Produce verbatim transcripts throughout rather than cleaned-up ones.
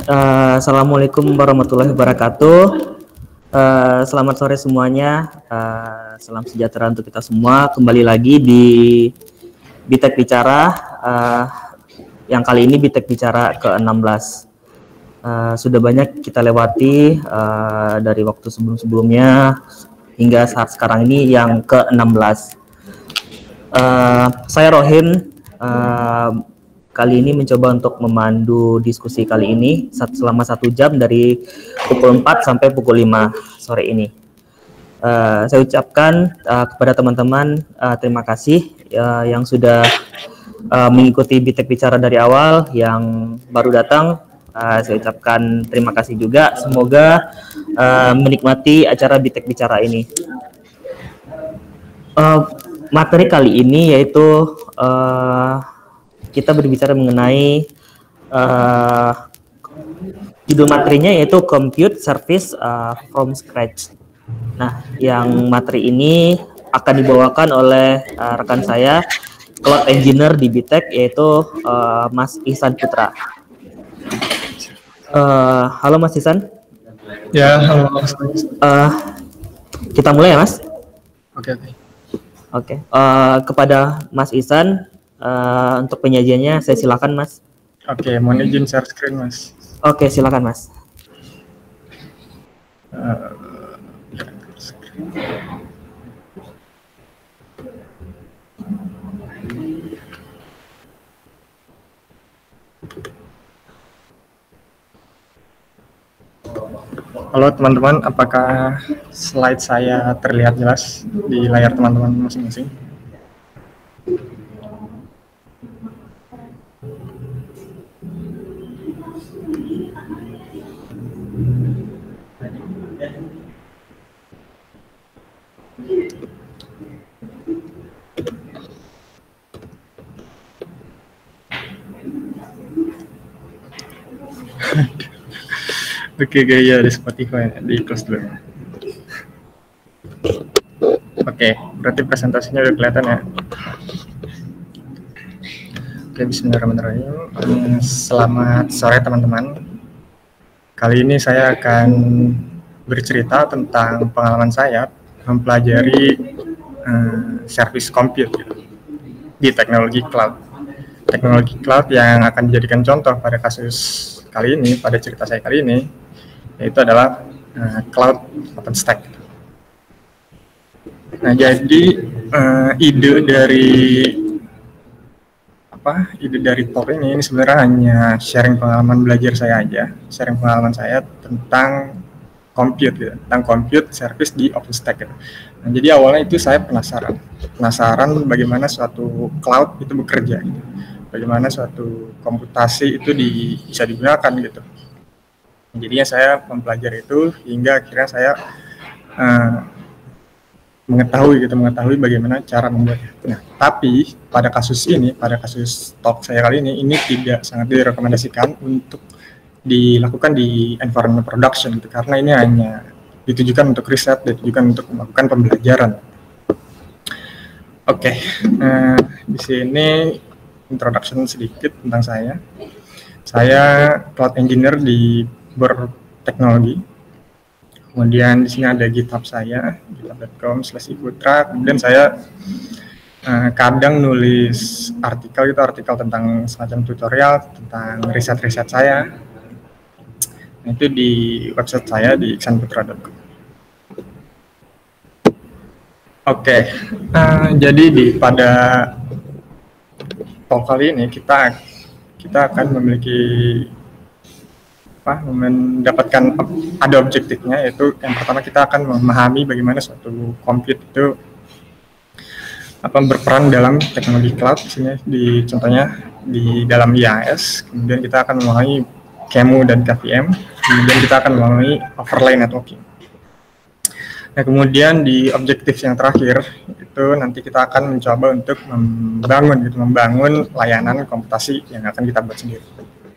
Uh, Assalamualaikum warahmatullahi wabarakatuh. Uh, selamat sore semuanya. Uh, salam sejahtera untuk kita semua. Kembali lagi di Bitek Bicara. Uh, yang kali ini Bitek Bicara ke enam belas. Uh, sudah banyak kita lewati uh, dari waktu sebelum-sebelumnya hingga saat sekarang ini yang ke enam belas. Uh, saya Rohin. Uh, Kali ini mencoba untuk memandu diskusi kali ini selama satu jam dari pukul empat sampai pukul lima sore ini. Uh, saya ucapkan uh, kepada teman-teman uh, terima kasih uh, yang sudah uh, mengikuti Bitek Bicara dari awal, yang baru datang uh, saya ucapkan terima kasih juga. Semoga uh, menikmati acara Bitek Bicara ini. Uh, materi kali ini yaitu uh, kita berbicara mengenai uh, judul materinya yaitu Compute Service uh, from Scratch. Nah, yang materi ini akan dibawakan oleh uh, rekan saya, Cloud Engineer di Bitek, yaitu uh, Mas Ihsan Putra. Uh, halo Mas Ihsan. Ya, halo. Uh, kita mulai ya Mas. Oke, oke. Oke. Uh, kepada Mas Ihsan. Uh, untuk penyajiannya saya silakan Mas. Oke, mohon izin share screen Mas. Oke, silakan Mas. Uh, Halo teman-teman, apakah slide saya terlihat jelas di layar teman-teman masing-masing? Oke, gaya di Spotify, di close dulu. Oke, berarti presentasinya udah kelihatan ya. Oke, bismillahirrahmanirrahim. Selamat sore teman-teman. Kali ini saya akan bercerita tentang pengalaman saya mempelajari uh, service compute gitu, di teknologi cloud. Teknologi cloud yang akan dijadikan contoh pada kasus kali ini, pada cerita saya kali ini, yaitu adalah uh, cloud OpenStack. Nah, jadi uh, ide dari apa? Ide dari talk ini ini sebenarnya hanya sharing pengalaman belajar saya aja, sharing pengalaman saya tentang compute, gitu, tentang compute service di OpenStack. Gitu. Nah, jadi awalnya itu saya penasaran, penasaran bagaimana suatu cloud itu bekerja, gitu. Bagaimana suatu komputasi itu di, bisa digunakan gitu. Jadinya saya mempelajari itu hingga akhirnya saya uh, mengetahui gitu, mengetahui bagaimana cara membuatnya. Nah, tapi pada kasus ini, pada kasus talk saya kali ini, ini tidak sangat direkomendasikan untuk dilakukan di environment production gitu, karena ini hanya ditujukan untuk riset, ditujukan untuk melakukan pembelajaran. Oke, okay. uh, di sini introduction sedikit tentang saya. Saya cloud engineer di berteknologi. Kemudian di sini ada GitHub saya, github dot com slash iputra. Kemudian saya uh, kadang nulis artikel itu artikel tentang semacam tutorial tentang riset-riset saya. Nah, itu di website saya di ihsan putra dot com. Oke, okay. uh, jadi di pada talk kali ini kita kita akan memiliki apa, mendapatkan ada objektifnya, yaitu yang pertama kita akan memahami bagaimana suatu compute itu apa berperan dalam teknologi cloud, misalnya di contohnya di dalam I A S. Kemudian kita akan memahami Q E M U dan K V M, kemudian kita akan memahami overlay networking. Nah, kemudian di objektif yang terakhir itu nanti kita akan mencoba untuk membangun gitu, membangun layanan komputasi yang akan kita buat sendiri.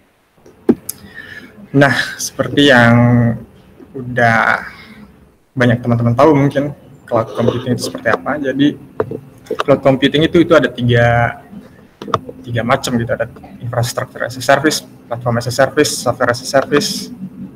Nah, seperti yang udah banyak teman-teman tahu mungkin cloud computing itu seperti apa. Jadi cloud computing itu itu ada tiga tiga macam gitu, ada infrastructure as a service, platform as a service, software as a service.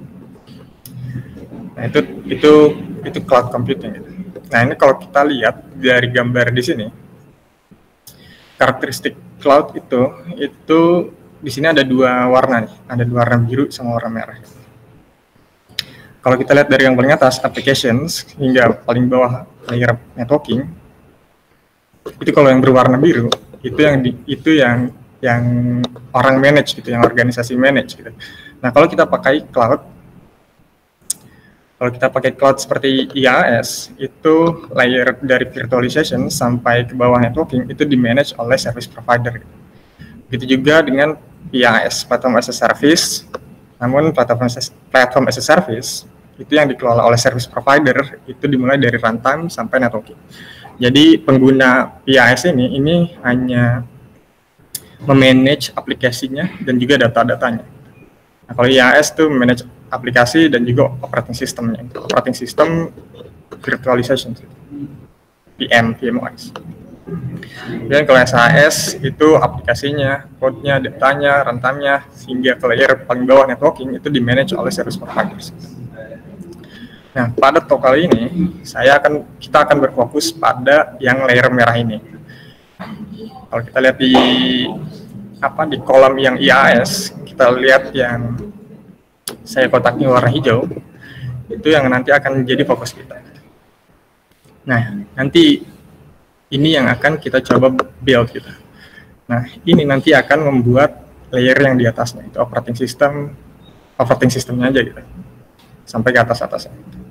Nah, itu itu itu cloud computing gitu. Nah, ini kalau kita lihat dari gambar di sini, karakteristik cloud itu itu di sini ada dua warna nih, ada dua warna biru sama warna merah. Kalau kita lihat dari yang paling atas, applications, hingga paling bawah layer networking, itu kalau yang berwarna biru, itu yang di, itu yang yang orang manage gitu, yang organisasi manage gitu. Nah, kalau kita pakai cloud, kalau kita pakai cloud seperti I A S, itu layer dari virtualization sampai ke bawah networking itu di manage oleh service provider. Begitu juga dengan P A S, platform as a service. Namun platform as a, platform as a service itu yang dikelola oleh service provider, itu dimulai dari runtime sampai networking. Jadi pengguna P A S ini ini hanya memanage aplikasinya dan juga data-datanya. Nah, kalau I A S itu manage aplikasi dan juga operating systemnya. Operating system virtualization, P M, P M O S. Dan kalau S A S itu aplikasinya, code-nya, datanya, runtime-nya, sehingga ke layer paling bawah networking itu di-manage oleh service providers. Nah, pada talk kali ini saya akan kita akan berfokus pada yang layer merah ini. Kalau kita lihat di apa di kolom yang I A S, kita lihat yang saya kotaknya warna hijau, itu yang nanti akan jadi fokus kita. Nah, nanti ini yang akan kita coba build kita. Nah, ini nanti akan membuat layer yang di atasnya, itu operating system, operating systemnya aja gitu, sampai ke atas-atasnya.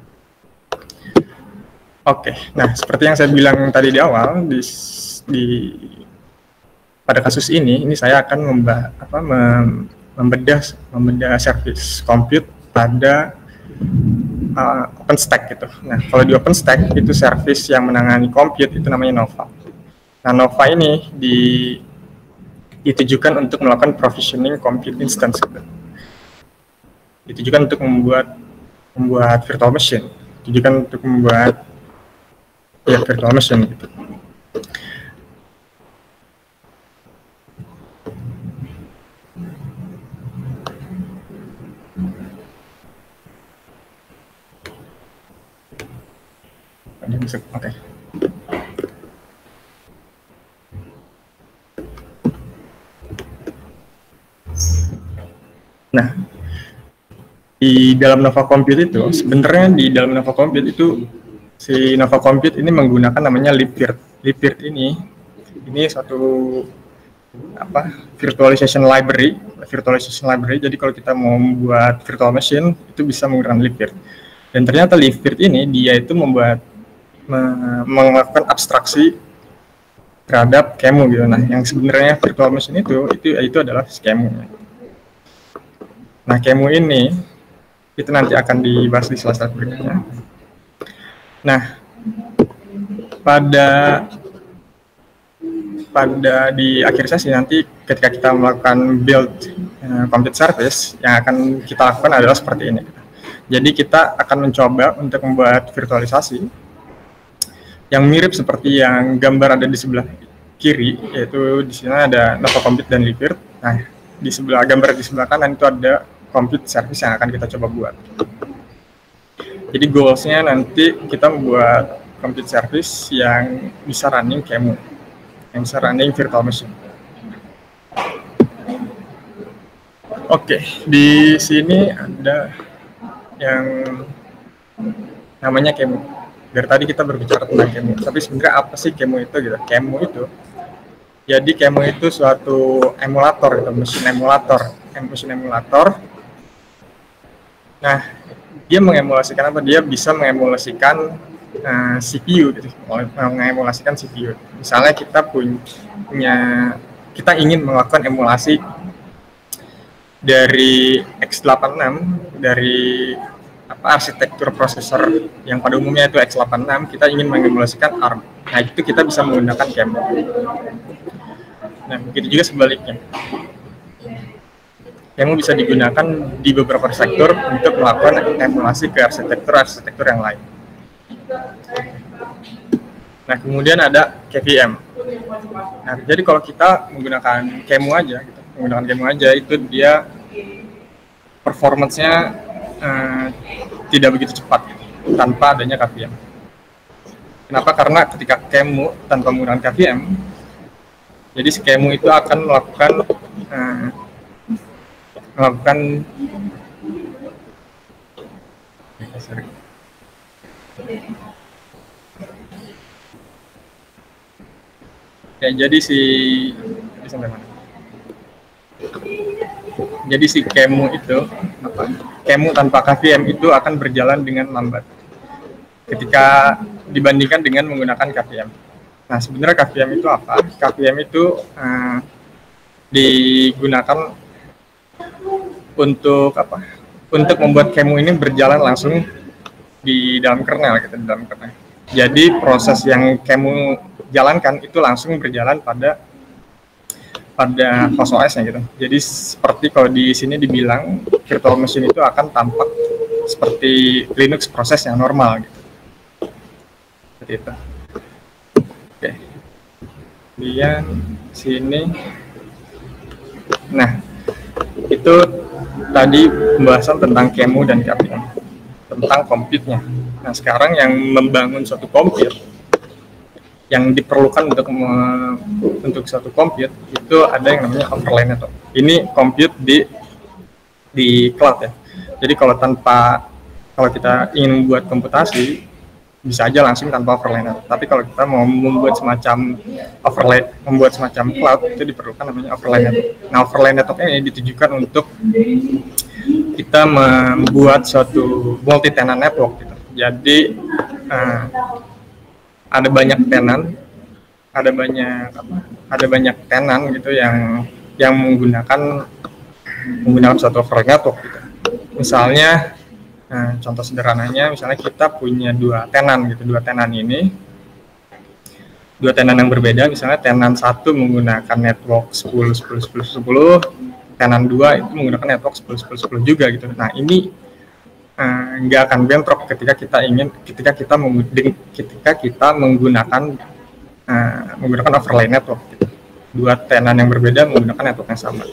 Oke, nah seperti yang saya bilang tadi di awal, di, di pada kasus ini, ini saya akan membah, apa, mem, membedah membedah service compute pada uh, OpenStack gitu. Nah, kalau di OpenStack itu service yang menangani compute itu namanya Nova. Nah, Nova ini di, ditujukan untuk melakukan provisioning compute instance gitu. Ditujukan untuk membuat membuat virtual machine, ditujukan untuk membuat ya virtual machine gitu. Oke. Okay. Nah, di dalam Nova Compute itu, sebenarnya di dalam Nova Compute itu si Nova Compute ini menggunakan namanya libvirt. Libvirt ini ini suatu apa virtualization library, virtualization library. Jadi kalau kita mau membuat virtual machine itu bisa menggunakan libvirt. Dan ternyata libvirt ini dia itu membuat melakukan abstraksi terhadap Q E M U gitu. Nah, yang sebenarnya virtual machine itu itu itu adalah Q E M U. Nah, Q E M U ini itu nanti akan dibahas di slide berikutnya. Nah, pada pada di akhir sesi nanti ketika kita melakukan build uh, compute service, yang akan kita lakukan adalah seperti ini. Jadi kita akan mencoba untuk membuat virtualisasi yang mirip seperti yang gambar ada di sebelah kiri, yaitu di sini ada Nova Compute dan libvirt. Nah, di sebelah gambar di sebelah kanan itu ada compute service yang akan kita coba buat. Jadi goals-nya nanti kita membuat compute service yang bisa running Q E M U, yang bisa running virtual machine. Oke, di sini ada yang namanya Q E M U. Dari tadi kita berbicara tentang Q E M U, tapi sebenarnya apa sih Q E M U itu gitu? Q E M U itu, jadi Q E M U itu suatu emulator, gitu, mesin emulator, mesin emulator. Nah, dia mengemulasikan apa? Dia bisa mengemulasikan uh, C P U, gitu, mengemulasikan C P U. Misalnya kita punya, kita ingin melakukan emulasi dari x delapan enam, dari apa arsitektur prosesor yang pada umumnya itu x delapan enam, kita ingin mengemulasikan A R M. Nah, itu kita bisa menggunakan Q E M U. Nah, begitu juga sebaliknya. Q E M U bisa digunakan di beberapa sektor untuk melakukan emulasi ke arsitektur-arsitektur yang lain. Nah, kemudian ada K V M. Nah, jadi kalau kita menggunakan Q E M U aja, gitu, menggunakan Q E M U aja, itu dia performance-nya uh, tidak begitu cepat gitu, tanpa adanya K V M. Kenapa? Karena ketika Qemu tanpa menggunakan K V M, jadi si Qemu itu akan melakukan uh, melakukan sorry. Ya, jadi si sampai mana? Jadi si Qemu itu apa? Qemu tanpa K V M itu akan berjalan dengan lambat ketika dibandingkan dengan menggunakan K V M. Nah, sebenarnya K V M itu apa? K V M itu uh, digunakan untuk apa? Untuk membuat Qemu ini berjalan langsung di dalam kernel gitu, di dalam kernel. Jadi proses yang Qemu jalankan itu langsung berjalan pada pada host O S-nya gitu. Jadi seperti kalau di sini dibilang virtual machine itu akan tampak seperti Linux proses yang normal gitu. Seperti itu. Oke. Kemudian sini. Nah, itu tadi pembahasan tentang Qemu dan K V M, tentang compute-nya. Nah, sekarang yang membangun suatu compute, yang diperlukan untuk me, untuk suatu compute itu ada yang namanya overlay network. Ini compute di di cloud ya. Jadi kalau tanpa kalau kita ingin membuat komputasi bisa aja langsung tanpa overlay network. Tapi kalau kita mau membuat semacam overlay, membuat semacam cloud, itu diperlukan namanya overlay network. Nah, overlay network ini ditujukan untuk kita membuat suatu multi tenant network gitu. Jadi uh, ada banyak tenan, ada banyak apa? Ada banyak tenan gitu yang yang menggunakan menggunakan suatu overlay network gitu. Misalnya, nah, contoh sederhananya, misalnya kita punya dua tenan gitu, dua tenan ini, dua tenan yang berbeda. Misalnya tenan satu menggunakan network sepuluh, sepuluh, sepuluh, sepuluh, tenan dua itu menggunakan network sepuluh, sepuluh, sepuluh juga gitu. Nah, ini nggak uh, akan bentrok ketika kita ingin ketika kita menggunakan ketika kita menggunakan uh, menggunakan overlay network gitu. Dua tenan yang berbeda menggunakan network yang sama,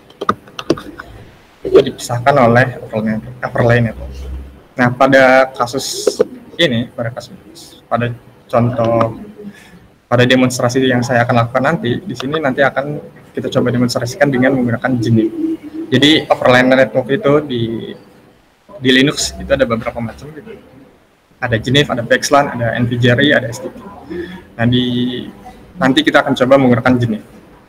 itu dipisahkan oleh overlay network, overlay network. Nah, pada kasus ini, pada kasus pada contoh pada demonstrasi yang saya akan lakukan nanti di sini, nanti akan kita coba demonstrasikan dengan menggunakan Genif. Jadi overlay network itu di di Linux itu ada beberapa macam gitu. Ada Genif, ada VXLAN, ada N V J R I, ada S T P. Nah, di nanti kita akan coba menggunakan Genif.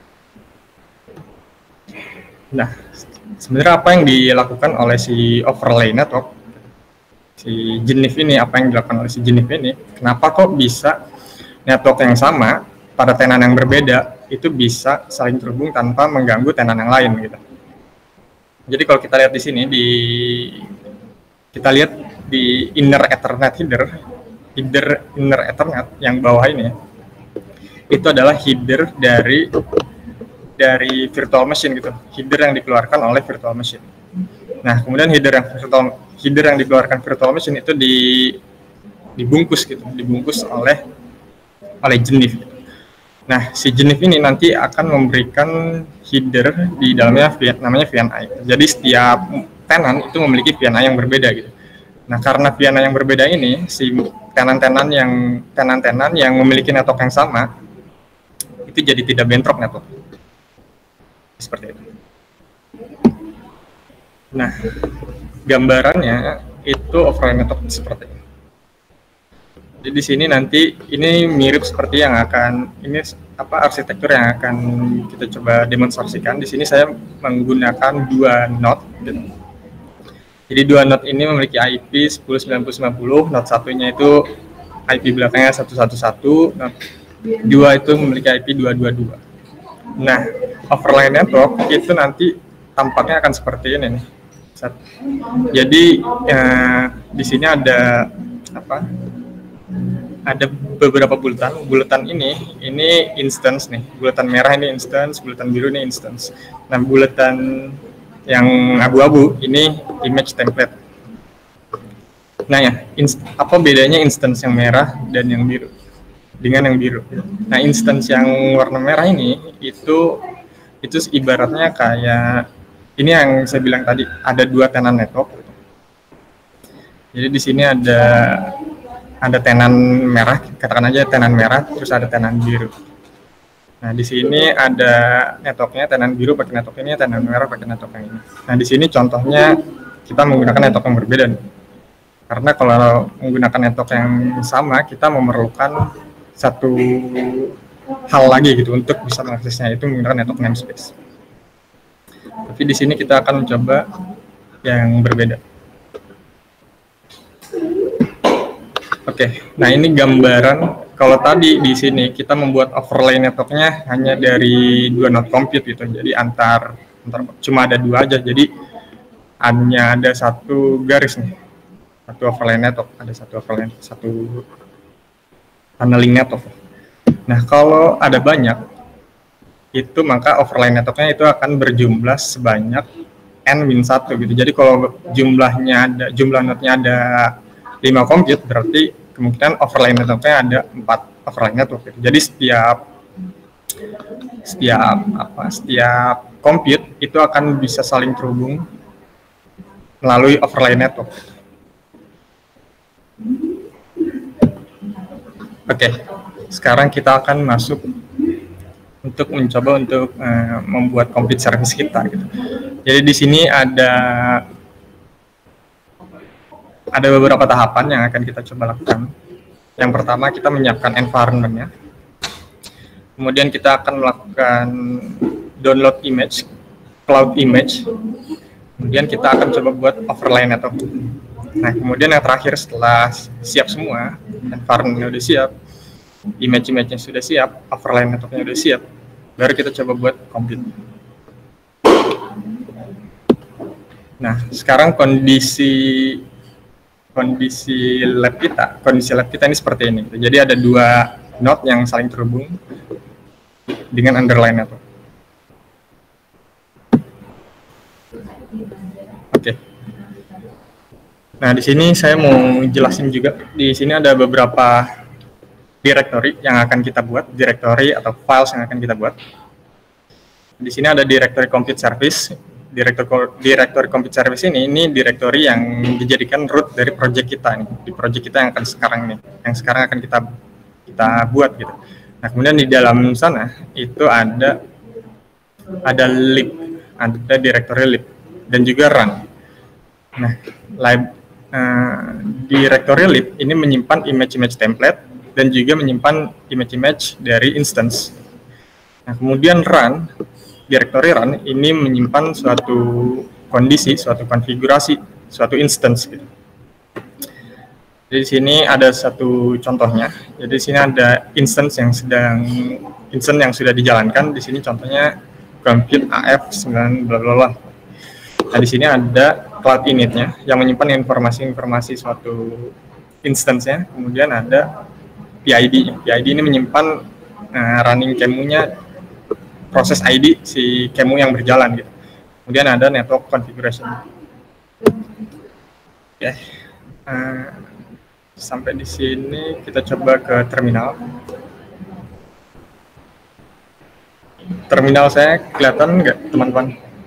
Nah, sebenarnya apa yang dilakukan oleh si overlay network, si Genif ini, apa yang dilakukan oleh si Genif ini? Kenapa kok bisa network yang sama pada tenan yang berbeda itu bisa saling terhubung tanpa mengganggu tenan yang lain gitu. Jadi kalau kita lihat di sini di kita lihat di inner Ethernet header, header inner Ethernet yang bawah ini, itu adalah header dari dari virtual machine gitu, header yang dikeluarkan oleh virtual machine. Nah, kemudian header yang virtual header yang dikeluarkan virtual machine itu di dibungkus gitu, dibungkus oleh oleh Genif. Nah, si Genif ini nanti akan memberikan header di dalamnya namanya V N I. Jadi setiap tenan itu memiliki V N I yang berbeda gitu. Nah, karena V N I yang berbeda ini, si tenan-tenan yang tenan-tenan yang memiliki network yang sama itu jadi tidak bentrok network. Seperti itu. Nah, gambarannya itu overlay network seperti ini. Jadi di sini nanti ini mirip seperti yang akan ini apa arsitektur yang akan kita coba demonstrasikan. Di sini saya menggunakan dua node gitu. Jadi dua node ini memiliki I P sepuluh sembilan nol sembilan nol, node satunya itu I P belakangnya satu satu satu, node dua itu memiliki I P dua dua dua. Nah, overlay network itu nanti tampaknya akan seperti ini nih. Jadi eh, di sini ada apa? Ada beberapa bulatan. Bulatan ini ini instance nih. Bulatan merah ini instance, bulatan biru ini instance. Nah, bulatan yang abu-abu ini image template. Nah ya, inst- apa bedanya instance yang merah dan yang biru dengan yang biru? Nah, instance yang warna merah ini itu itu ibaratnya kayak ini yang saya bilang tadi, ada dua tenan network. Jadi di sini ada ada tenan merah, katakan aja tenan merah, terus ada tenan biru. Nah, di sini ada networknya, tenan biru pakai network ini, tenan merah pakai network yang ini. Nah, di sini contohnya kita menggunakan network yang berbeda nih. Karena kalau menggunakan network yang sama, kita memerlukan satu hal lagi gitu untuk bisa mengaksesnya, itu menggunakan network namespace. Tapi di sini kita akan mencoba yang berbeda. Oke, nah ini gambaran. Kalau tadi di sini kita membuat overlay networknya hanya dari dua node compute gitu, jadi antar, antar cuma ada dua aja, jadi hanya ada satu garis nih, satu overlay network, ada satu overlay, satu tunneling network. Nah, kalau ada banyak, itu maka overlay networknya itu akan berjumlah sebanyak n min satu gitu. Jadi kalau jumlahnya ada, jumlah node-nya ada lima compute, berarti kemungkinan overlay networknya ada empat overlay network gitu. Jadi setiap setiap apa setiap compute itu akan bisa saling terhubung melalui overlay network. Oke, sekarang kita akan masuk untuk mencoba untuk uh, membuat compute service kita gitu. Jadi di sini ada ada beberapa tahapan yang akan kita coba lakukan. Yang pertama, kita menyiapkan environment-nya. Kemudian kita akan melakukan download image, cloud image. Kemudian kita akan coba buat overlay network. Nah, kemudian yang terakhir setelah siap semua, environment-nya udah siap, image-image-nya sudah siap, overlay network-nya udah siap, baru kita coba buat compute. Nah, sekarang kondisi kondisi lab kita, kondisi lab kita ini seperti ini. Jadi ada dua node yang saling terhubung dengan underlying network. Oke. Nah, di sini saya mau jelasin juga. Di sini ada beberapa directory yang akan kita buat, directory atau files yang akan kita buat. Di sini ada directory compute service. Directory, directory compute service ini, ini directory yang dijadikan root dari project kita nih, di project kita yang akan sekarang nih, yang sekarang akan kita kita buat gitu. Nah, kemudian di dalam sana itu ada ada lib, ada directory lib dan juga run. Nah, lib, uh, directory lib ini menyimpan image-image template dan juga menyimpan image-image dari instance. Nah, kemudian run, directory run ini menyimpan suatu kondisi, suatu konfigurasi, suatu instance gitu. Jadi di sini ada satu contohnya. Jadi di sini ada instance yang sedang instance yang sudah dijalankan. Di sini contohnya compute A F sembilan bla bla bla. Nah, di sini ada cloud init-nya yang menyimpan informasi-informasi suatu instance-nya. Kemudian ada P I D. P I D ini menyimpan uh, running Q E M U-nya, proses I D si Q E M U yang berjalan gitu. Kemudian ada network configuration. Oke, okay. uh, sampai di sini kita coba ke terminal. Terminal saya kelihatan nggak, teman-teman?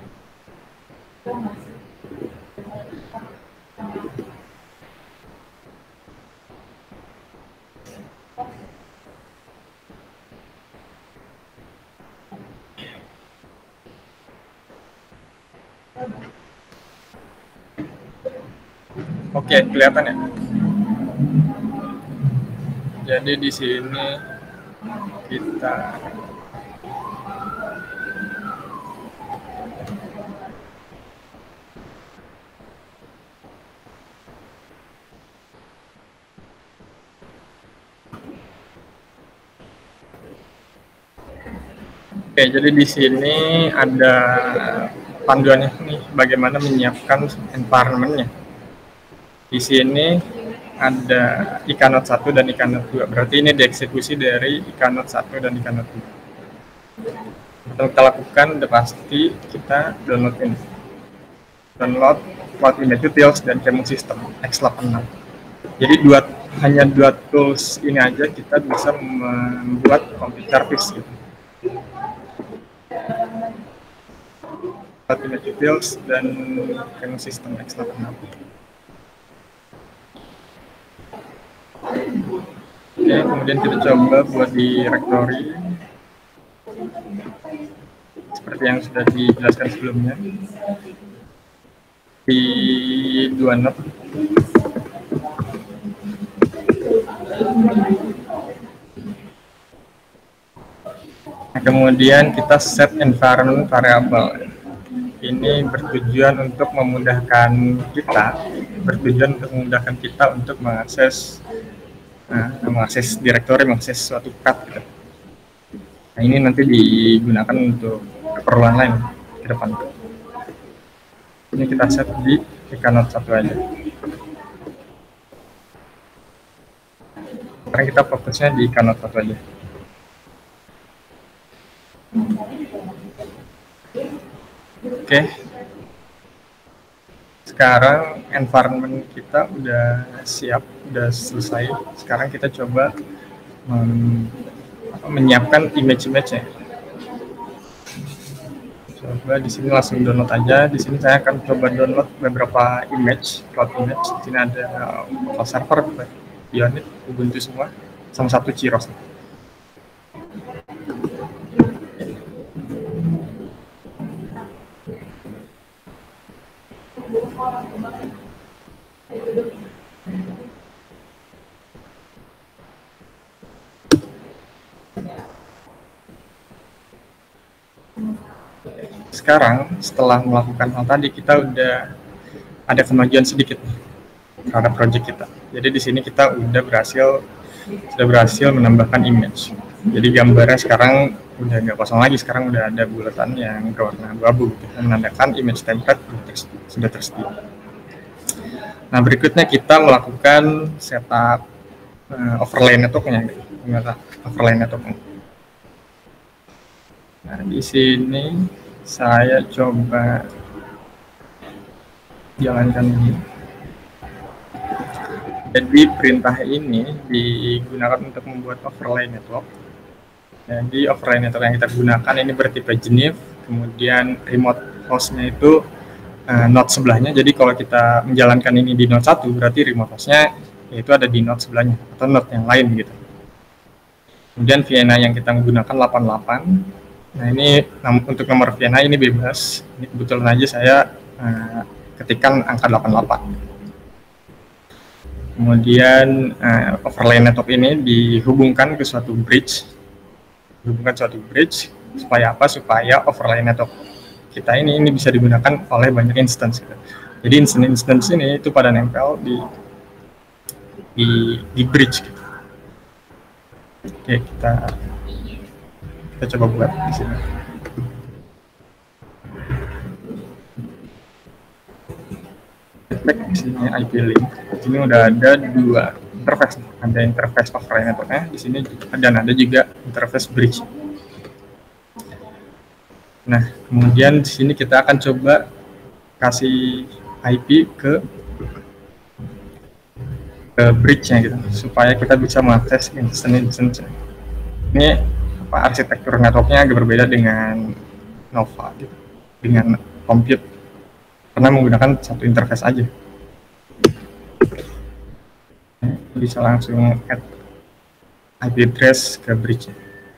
Oke, kelihatan ya. Jadi di sini kita Oke, jadi di sini ada panduannya nih, bagaimana menyiapkan environment-nya. Di sini ada iKNOD satu dan iKNOD dua, berarti ini dieksekusi dari iKNOD satu dan iKNOD dua. Yang kita lakukan udah pasti kita download ini. Download Cloud Image Utils dan Q E M U System X delapan enam. Jadi dua, hanya dua tools ini aja kita bisa membuat compute service gitu. template image details dan kernel system x delapan enam. Oke, kemudian kita coba buat directory seperti yang sudah dijelaskan sebelumnya di dua node. Nah, kemudian kita set environment variable. Ini bertujuan untuk memudahkan kita, bertujuan untuk memudahkan kita untuk mengakses, nah, mengakses directory, mengakses suatu path. Gitu. Nah, ini nanti digunakan untuk keperluan lain ke depan. Ini kita set di node satu aja. Sekarang kita fokusnya di node satu aja. Oke, sekarang environment kita udah siap, udah selesai. Sekarang kita coba men menyiapkan image-image-nya. Coba di sini langsung download aja. Di sini saya akan coba download beberapa image, cloud image. Di sini ada file server, Unit, Ubuntu semua, sama satu Ciros. Sekarang setelah melakukan hal tadi, kita udah ada kemajuan sedikit terhadap project kita. Jadi di sini kita udah berhasil sudah berhasil menambahkan image. Jadi gambarnya sekarang udah nggak kosong lagi, sekarang udah ada bulatan yang berwarna abu-abu yang menandakan image template sudah tersedia. Nah, berikutnya kita melakukan setup uh, overlay networknya, overlay networknya. Nah, di sini saya coba jalankan ini. Jadi perintah ini digunakan untuk membuat overlay network. Jadi overlay network yang kita gunakan ini bertipe Geneve, kemudian remote hostnya itu uh, node sebelahnya. Jadi kalau kita menjalankan ini di node satu, berarti remote hostnya yaitu ada di node sebelahnya atau node yang lain gitu. Kemudian V N A yang kita menggunakan delapan puluh delapan. Nah, ini untuk nomor V N A ini bebas. Ini kebetulan aja saya uh, ketikkan angka delapan puluh delapan. Kemudian uh, overlay network ini dihubungkan ke suatu bridge. Dihubungkan suatu bridge supaya apa? Supaya overlay network kita ini ini bisa digunakan oleh banyak instance. Gitu. Jadi instance-instance ini itu pada nempel di di, di bridge. Gitu. Oke, kita kita coba buat di sini. Back di sini I P link. Di sini udah ada dua interface. Ada interface overlay networknya. Di sini dan ada juga interface bridge. Nah, kemudian di sini kita akan coba kasih I P ke ke bridge-nya gitu, supaya kita bisa mengakses instance-instance. Ini apa, arsitektur networknya agak berbeda dengan Nova gitu, dengan Compute, karena menggunakan satu interface aja. Bisa langsung add I P address ke bridge-nya.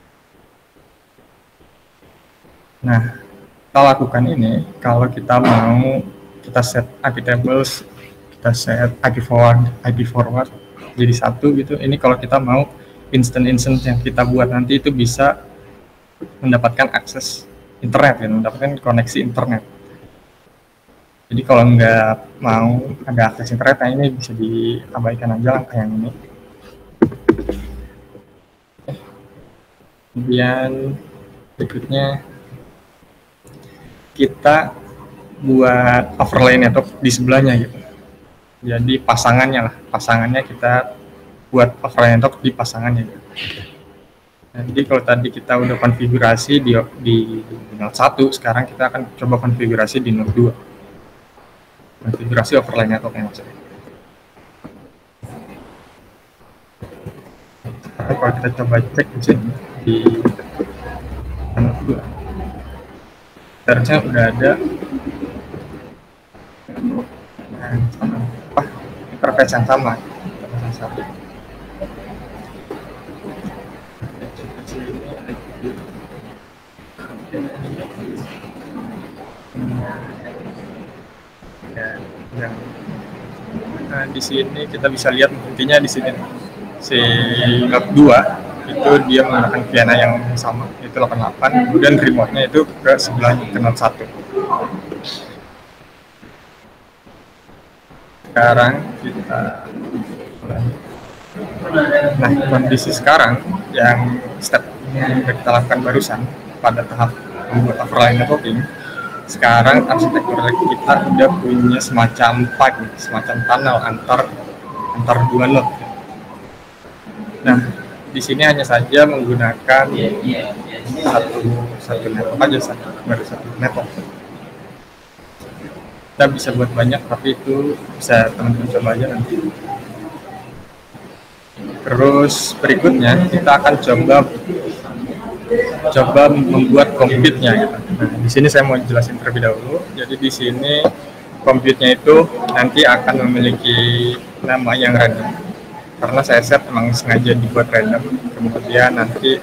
Nah, kita lakukan ini kalau kita mau kita set I P tables, kita set I P forward, I P forward jadi satu gitu. Ini kalau kita mau instant-instant yang kita buat nanti itu bisa mendapatkan akses internet, ya, mendapatkan koneksi internet. Jadi kalau nggak mau ada akses internet, nah ini bisa diabaikan aja langkah yang ini. Kemudian berikutnya kita buat overlay network di sebelahnya gitu. Jadi pasangannya lah, pasangannya kita buat overlay network di pasangannya gitu. Jadi kalau tadi kita udah konfigurasi di, di, di node satu, sekarang kita akan coba konfigurasi di node dua. Konfigurasi overlay networknya maksudnya. Sekarang kalau kita coba cek di sini di node dua, seharusnya udah ada interface yang sama. Interface yang sama. Ya, ya. Nah, di sini kita bisa lihat intinya di sini si Note dua itu dia menggunakan V N A yang sama, itu delapan puluh delapan, kemudian remote-nya itu ke sebelah ke Note satu. Sekarang kita nah kondisi sekarang yang step yang kita lakukan barusan pada tahap membuat overlay networking, sekarang arsitektur kita udah punya semacam pipe, semacam tunnel antar antar dua node. Nah, di sini hanya saja menggunakan satu satu network aja, satu baru satu network. Kita bisa buat banyak, tapi itu bisa teman-teman coba aja nanti. Terus berikutnya kita akan coba coba membuat compute-nya gitu. Nah, di sini saya mau jelasin terlebih dahulu. Jadi di sini compute-nya itu nanti akan memiliki nama yang random. Karena saya set emang sengaja dibuat random. Kemudian nanti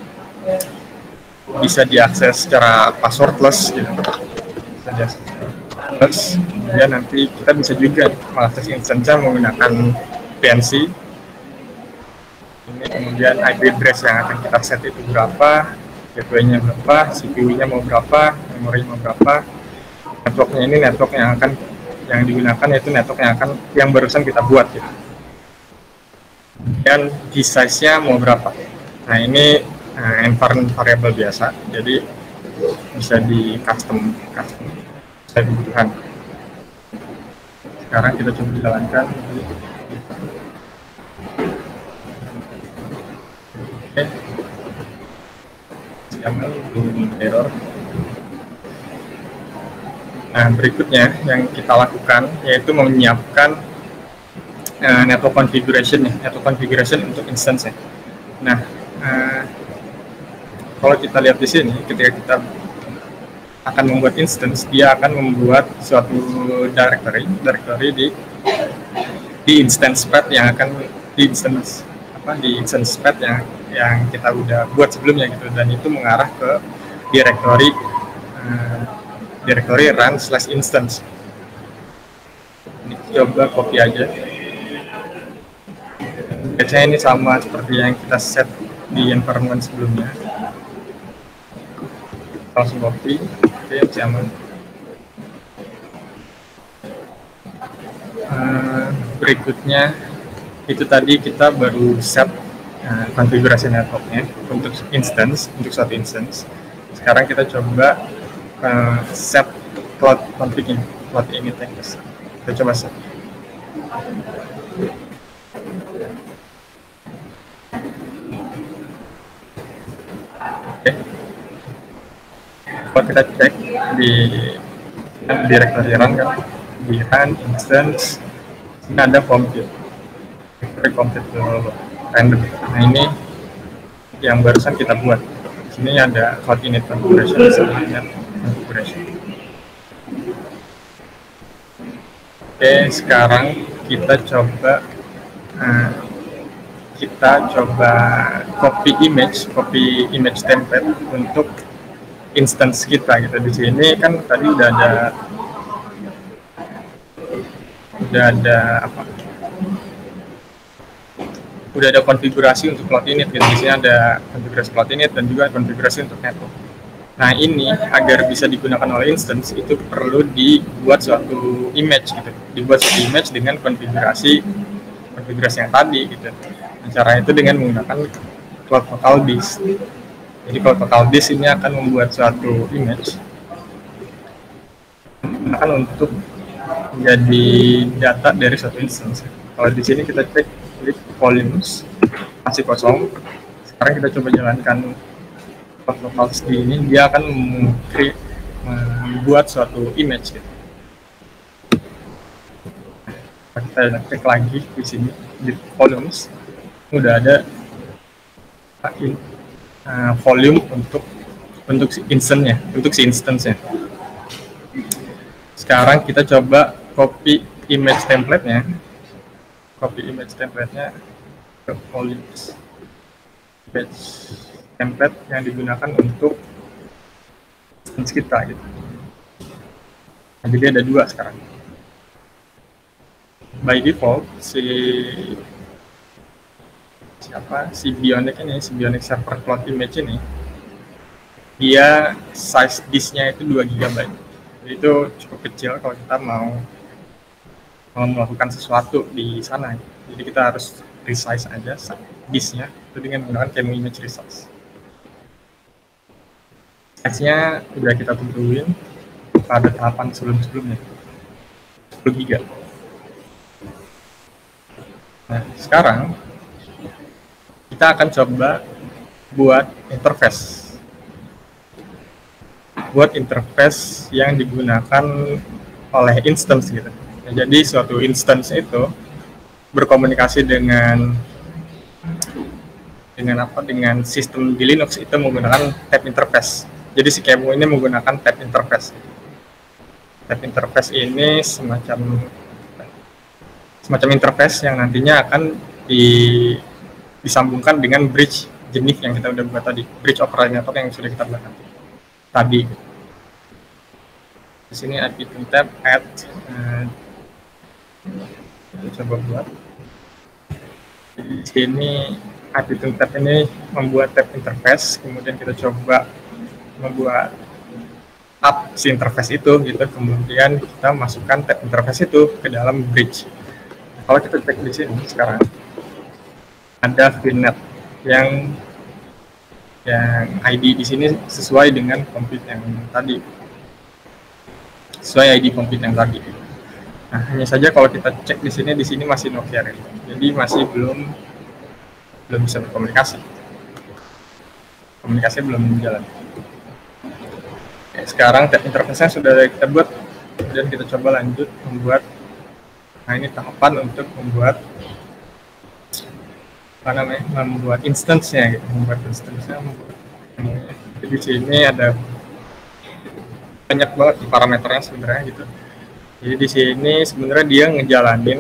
bisa diakses secara passwordless gitu. Bisa diakses passwordless. Kemudian nanti kita bisa juga mengakses instance-nya menggunakan P N C. Ini kemudian I P address yang akan kita set itu berapa, gateway-nya berapa, C P U-nya mau berapa, memori mau berapa, network-nya ini network yang akan yang digunakan yaitu network yang akan yang barusan kita buat gitu. Dan di size-nya mau berapa. Nah ini uh, environment variable biasa, jadi bisa di custom custom saya kebutuhan. Sekarang kita coba jalankan. Error. Nah, berikutnya yang kita lakukan yaitu menyiapkan uh, network configuration nih, network configuration untuk instance -nya. Nah, uh, kalau kita lihat di sini, ketika kita akan membuat instance, dia akan membuat suatu directory, directory di di instance path yang akan di instance apa di instance path yang yang kita udah buat sebelumnya gitu, dan itu mengarah ke directory uh, directory run slash instance. Ini coba copy aja. Biasanya ini sama seperti yang kita set di environment sebelumnya. Langsung copy, oke, sama. Uh, berikutnya itu tadi kita baru set Uh, konfigurasi networknya untuk instance, untuk satu instance. Sekarang kita coba uh, set cloud config-nya, cloud init-nya. Kita coba set. Oke. Okay. Kalau kita cek di directory run kan, di run instance, ini ada compute, directory compute dulu. Random. Nah ini yang barusan kita buat. Di sini ada cloud init configuration, init configuration. Oke, sekarang kita coba uh, kita coba copy image, copy image template untuk instance kita gitu. Di sini kan tadi udah ada udah ada apa? Udah ada konfigurasi untuk cloud init gitu. Di sini ada konfigurasi cloud init dan juga konfigurasi untuk network. Nah ini agar bisa digunakan oleh instance itu perlu dibuat suatu image gitu, dibuat suatu image dengan konfigurasi konfigurasi yang tadi gitu. Nah, cara itu dengan menggunakan cloud local disk. Jadi cloud local disk ini akan membuat suatu image akan untuk menjadi data dari suatu instance. Kalau di sini kita cek klik volumes masih kosong. Sekarang kita coba jalankan cloud local disk ini, dia akan membuat suatu image gitu. Kita cek lagi di sini di volumes udah ada uh, volume untuk untuk si instance-nya, untuk si instance-nya. Sekarang kita coba copy image template-nya copy image template-nya ke Polymorph page template yang digunakan untuk instance kita gitu. Nah, jadi ada dua sekarang. By default si siapa si Bionic ini, si Bionic Server Cloud Image ini, dia size disknya itu dua giga byte. Jadi itu cukup kecil kalau kita mau mau melakukan sesuatu di sana. Jadi kita harus resize aja disknya itu dengan menggunakan Camo Image Resize. Size-nya udah kita tentuin pada tahapan sebelum-sebelumnya, sepuluh giga. Nah, sekarang kita akan coba buat interface. Buat interface yang digunakan oleh instance gitu. Ya, jadi suatu instance itu berkomunikasi dengan dengan apa? Dengan sistem di Linux itu menggunakan tab interface. Jadi si Camo ini menggunakan tab interface. Tab interface ini semacam semacam interface yang nantinya akan di, disambungkan dengan bridge jenis yang kita udah buat tadi, bridge operator yang sudah kita buat tadi. Di sini ada tab add, uh, kita coba buat. Di sini ada tab ini membuat tab interface, kemudian kita coba membuat tab si interface itu gitu, kemudian kita masukkan tab interface itu ke dalam bridge. Kalau kita cek di sini sekarang ada V net yang yang I D di sini sesuai dengan compute yang tadi, sesuai I D compute yang tadi. Nah, hanya saja kalau kita cek di sini, di sini masih no carry, jadi masih belum belum bisa berkomunikasi, komunikasi belum jalan. Oke, sekarang tab interface-nya sudah kita buat, kemudian kita coba lanjut membuat. Nah, ini tahapan untuk membuat apa namanya, membuat instance-nya gitu, membuat instance-nya. Jadi di sini ada banyak banget parameternya sebenarnya gitu. Jadi di sini sebenarnya dia ngejalanin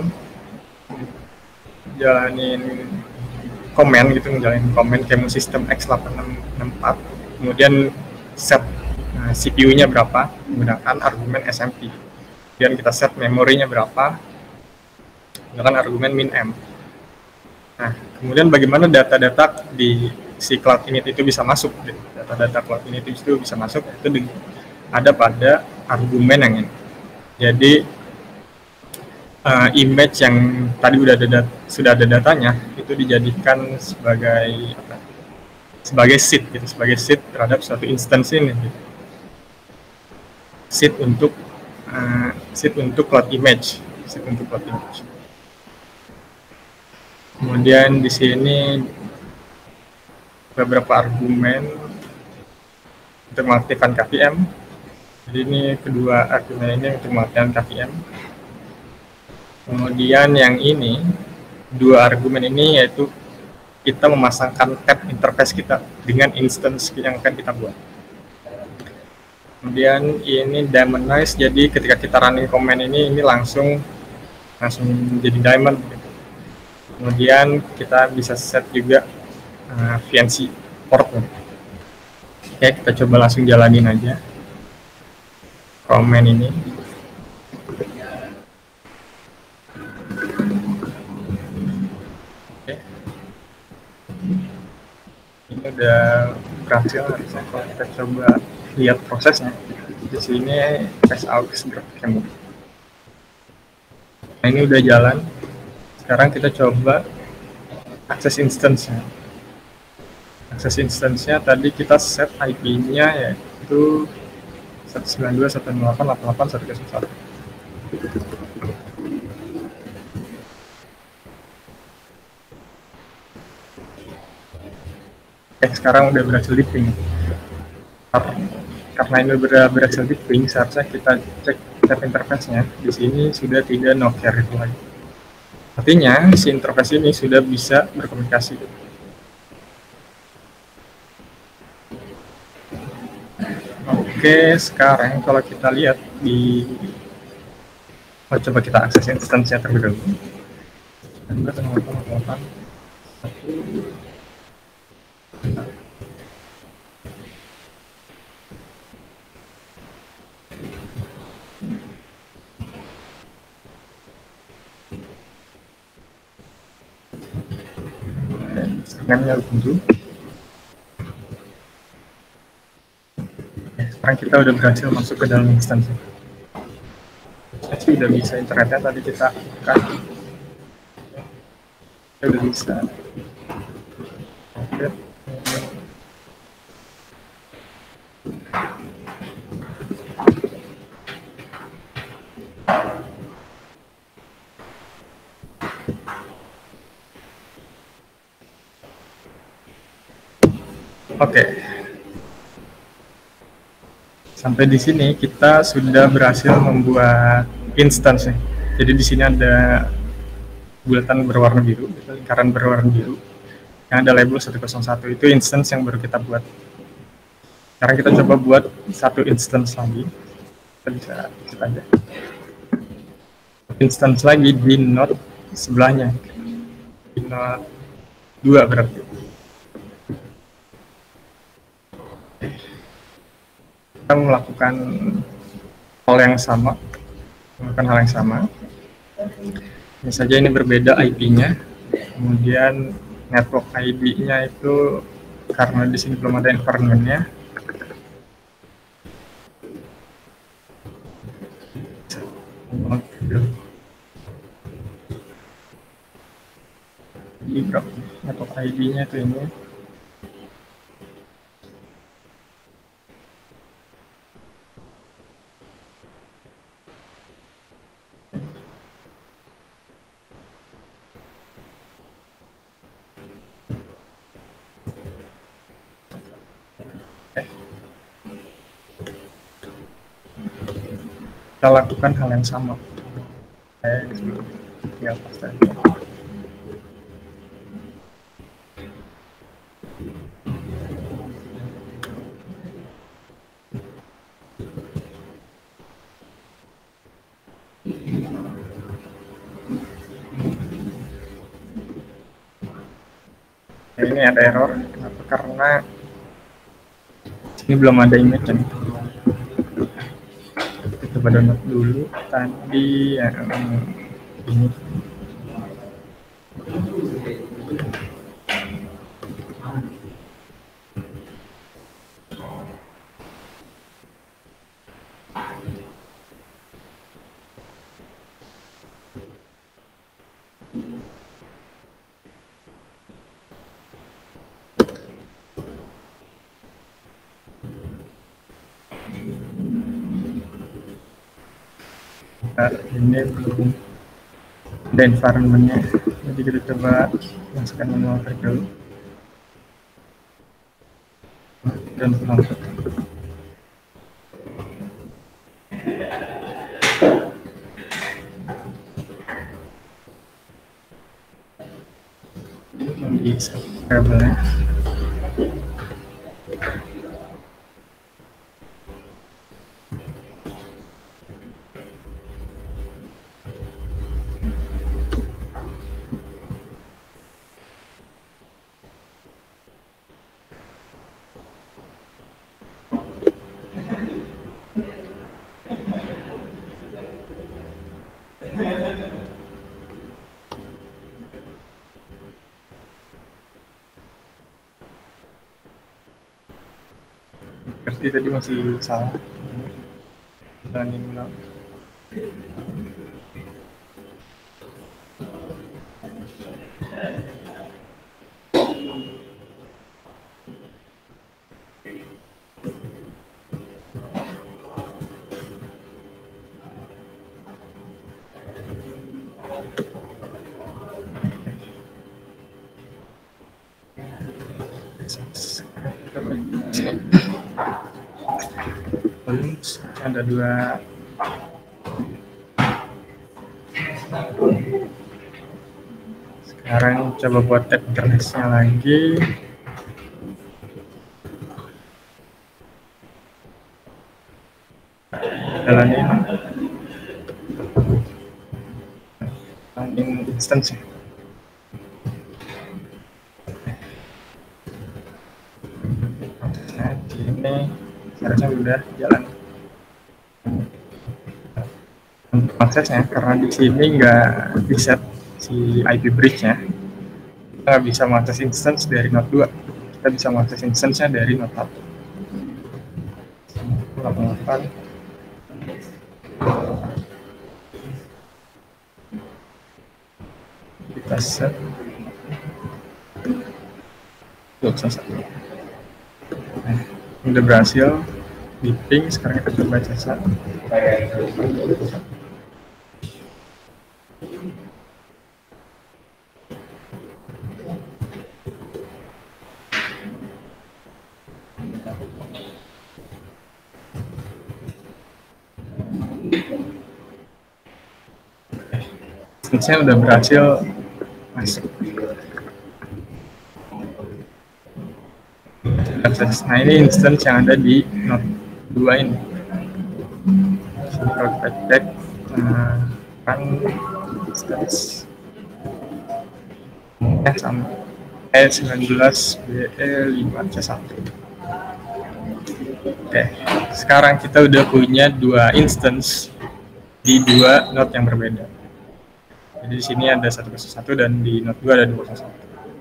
jalanin komen gitu, ngejalanin komen Camo System X delapan enam enam empat, kemudian set nah, C P U-nya berapa menggunakan argumen S M P. Kemudian kita set memorinya berapa menggunakan argumen min-m. Nah, kemudian bagaimana data-data di si cloud init itu bisa masuk, data-data cloud init itu bisa masuk, itu ada pada argumen yang ini. Jadi uh, image yang tadi udah ada sudah ada datanya itu dijadikan sebagai apa, sebagai seed gitu, sebagai seed terhadap suatu instance ini gitu. Seed untuk uh, seed untuk cloud image, seed untuk cloud image. Kemudian di sini beberapa argumen untuk mengaktifkan K V M. Jadi ini kedua argumen ini untuk mengaktifkan K V M. Kemudian yang ini dua argumen ini yaitu kita memasangkan tab interface kita dengan instance yang akan kita buat. Kemudian ini daemonize, jadi ketika kita running command ini ini langsung langsung jadi daemon. Kemudian kita bisa set juga uh, V N C port. Oke, kita coba langsung jalanin aja command ini. Oke, ini udah berhasil. Harusnya kalau kita coba lihat prosesnya di sini test aux Camo. Nah, ini udah jalan. Sekarang kita coba akses instance-nya. Akses instance-nya tadi kita set I P-nya yaitu satu sembilan dua satu nol delapan delapan delapan satu nol satu. Oke, sekarang udah berhasil di ping. Karena ini udah berhasil di ping, seharusnya kita cek tab interface-nya. Di sini sudah tidak no carry lagi. Artinya si interface ini sudah bisa berkomunikasi. Oke, sekarang kalau kita lihat di, oh, coba kita akses instance-nya terlebih dahulu. dua tambah delapan delapan satu. Scannya dulu. Sekarang kita udah berhasil masuk ke dalam instansi. Jadi udah bisa internetnya tadi kita kan. Kita udah bisa. Oke. Oke. Sampai di sini kita sudah berhasil membuat instance. Jadi di sini ada bulatan berwarna biru, lingkaran berwarna biru. Yang ada label seratus satu itu instance yang baru kita buat. Sekarang kita coba buat satu instance lagi. Kita bisa cek aja. Instance lagi di node sebelahnya. Di node dua berarti. Kita melakukan hal yang sama, melakukan hal yang sama. Ini saja ini berbeda I P-nya, kemudian network I D-nya itu karena di sini belum ada environment-nya. Ini berapa? Network I D-nya itu ini. Kita lakukan hal yang sama. Saya tinggal paste aja. Nah, ini ada error. Kenapa? Karena ini belum ada image. Coba download dulu tadi yang ini. Ini belum ada environment-nya, jadi kita coba masukkan manual klik dulu dan langsung. Di kabelnya berarti tadi masih salah. Ulangi ulang. Ada dua sekarang coba buat address-nya lagi. Jalanin landing instance. ini seharusnya udah jalan. Untuk aksesnya, karena di sini nggak bisa si I P bridge-nya, kita nggak bisa mengakses instance dari node dua, kita bisa mengakses instance-nya dari node satu. Kita set satu. Nah, udah berhasil di ping, sekarang kita coba C S A. Instance-nya udah berhasil masuk. Nah, ini instance yang ada di node dua ini. Kalau kita cek, nah, kan instance eh, sama E sembilan belas B E lima C satu. Oke, sekarang kita udah punya dua instance di dua node yang berbeda. Jadi di sini ada satu kosong satu dan di node dua ada dua kosong satu.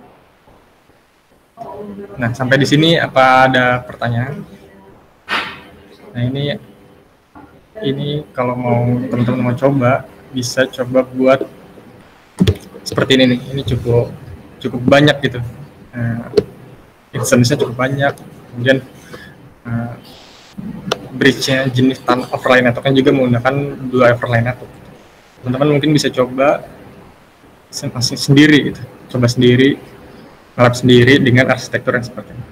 Nah, sampai di sini apa ada pertanyaan? Nah, ini ini kalau mau teman-teman mau coba, bisa coba buat seperti ini nih. Ini cukup cukup banyak gitu. Nah, instance-nya cukup banyak. Kemudian uh, bridge-nya jenis tan overlay network kan juga menggunakan dua overlay network. Teman-teman mungkin bisa coba masih sendiri gitu. Coba sendiri, ngelab sendiri dengan arsitektur yang seperti ini.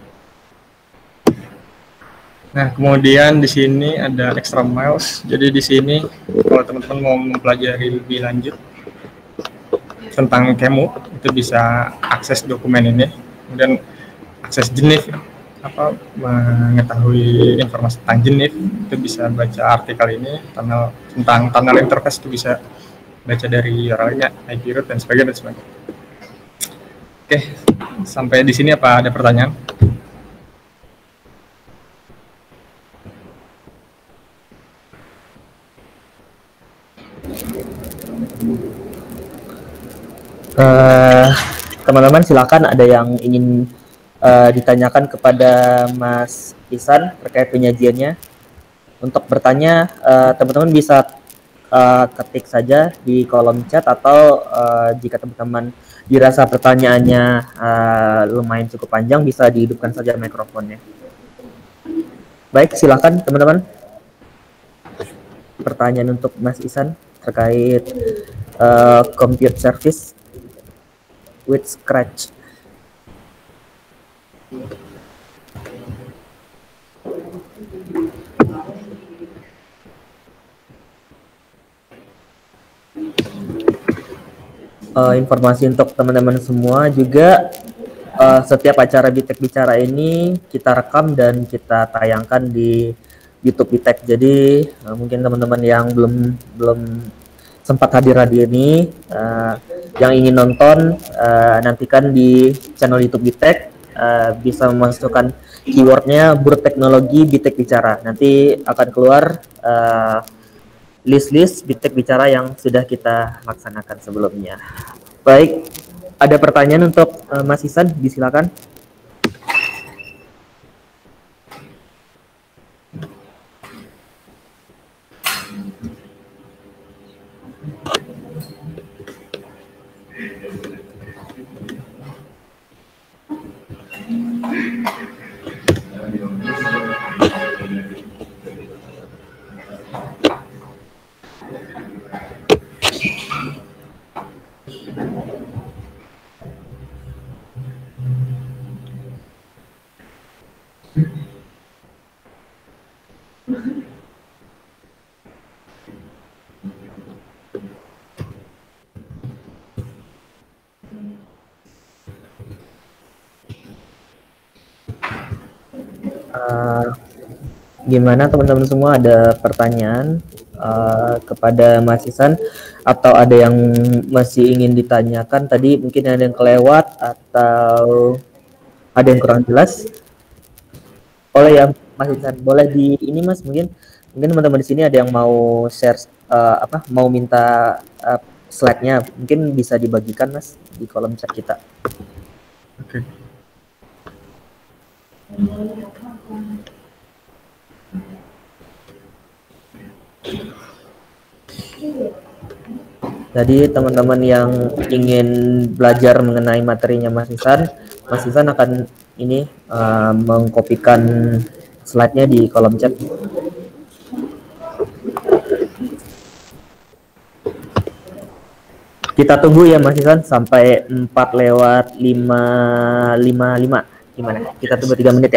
Nah, kemudian di sini ada extra miles. Jadi di sini kalau teman-teman mau mempelajari lebih lanjut tentang Qemu, itu bisa akses dokumen ini. Kemudian akses Genif, apa mengetahui informasi tentang Genif, itu bisa baca artikel ini. Tunnel, tentang tunnel interface itu bisa baca dari U R L-nya, I P route dan sebagainya dan sebagainya. Oke, sampai di sini apa ada pertanyaan? Uh, teman-teman silakan ada yang ingin uh, ditanyakan kepada Mas Ihsan terkait penyajiannya. Untuk bertanya, uh, teman-teman bisa uh, ketik saja di kolom chat atau uh, jika teman-teman dirasa pertanyaannya uh, lumayan cukup panjang, bisa dihidupkan saja mikrofonnya. Baik, silakan teman-teman. Pertanyaan untuk Mas Ihsan terkait uh, compute service with Scratch. Uh, informasi untuk teman-teman semua juga, uh, setiap acara Bitek Bicara ini kita rekam dan kita tayangkan di YouTube Bitek. Jadi uh, mungkin teman-teman yang belum belum sempat hadir hari ini, uh, yang ingin nonton, uh, nantikan di channel YouTube Bitek, uh, bisa memasukkan keywordnya Bur Teknologi Bitek Bicara. Nanti akan keluar uh, list-list Bitek Bicara yang sudah kita laksanakan sebelumnya. Baik, ada pertanyaan untuk uh, Mas Ihsan, disilakan. Uh, gimana teman-teman semua, ada pertanyaan uh, kepada Mas Ihsan atau ada yang masih ingin ditanyakan? Tadi mungkin ada yang kelewat atau ada yang kurang jelas oleh yang Mas Insan, boleh di ini Mas, mungkin mungkin teman-teman di sini ada yang mau share uh, apa mau minta uh, slide-nya, mungkin bisa dibagikan Mas di kolom chat kita. Oke. Jadi teman-teman yang ingin belajar mengenai materinya Mas Insan, Mas Insan akan ini uh, mengkopikan slide-nya di kolom chat. Kita tunggu ya Mas Insan sampai empat lewat lima lima lima. Gimana? Kita tunggu tiga menit ya.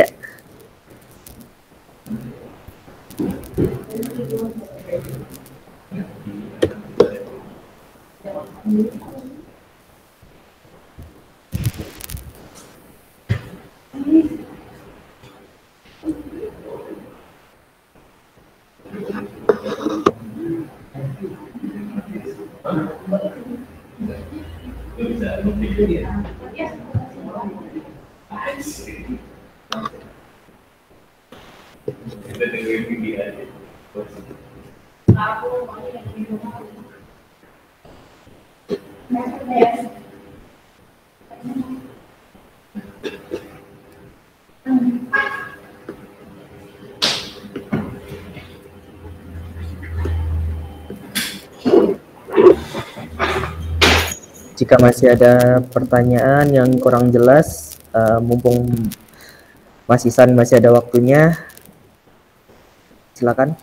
Jika masih ada pertanyaan yang kurang jelas, uh, mumpung Mas Isan masih ada waktunya, silakan.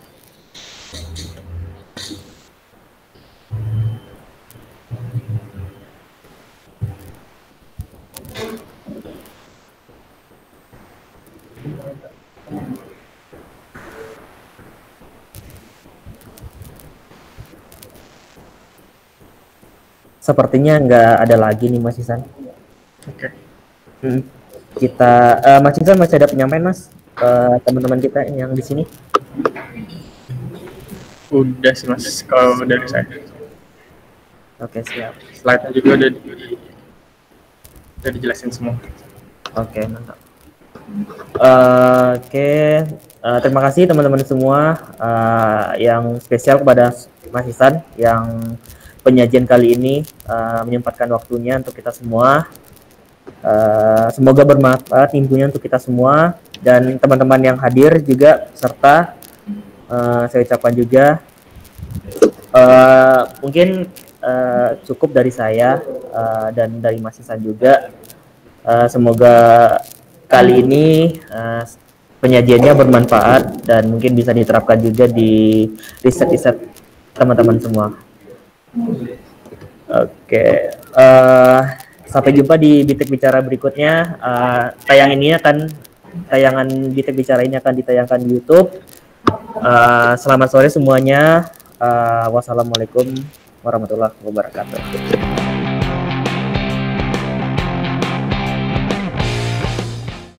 Sepertinya nggak ada lagi nih Mas Isan. Oke. Hmm. Kita, uh, Mas Isan masih ada penyampaian Mas, uh, teman-teman kita yang di sini? Udah sih Mas, kalau dari saya. Oke, siap. Slide-nya juga udah, di, udah dijelasin semua. Oke, mantap. Uh, Oke, okay. uh, terima kasih teman-teman semua uh, yang spesial kepada Mas Isan yang penyajian kali ini uh, menyempatkan waktunya untuk kita semua. Uh, semoga bermanfaat infonya untuk kita semua dan teman-teman yang hadir juga serta uh, saya ucapkan juga uh, mungkin uh, cukup dari saya uh, dan dari Mas Isan juga. Uh, semoga kali ini uh, penyajiannya bermanfaat dan mungkin bisa diterapkan juga di riset-riset teman-teman semua. Oke, okay. uh, sampai jumpa di Bitek Bicara berikutnya. Uh, tayang ini akan tayangan Bitek Bicara ini akan ditayangkan di YouTube. Uh, selamat sore semuanya. Uh, wassalamualaikum warahmatullahi wabarakatuh.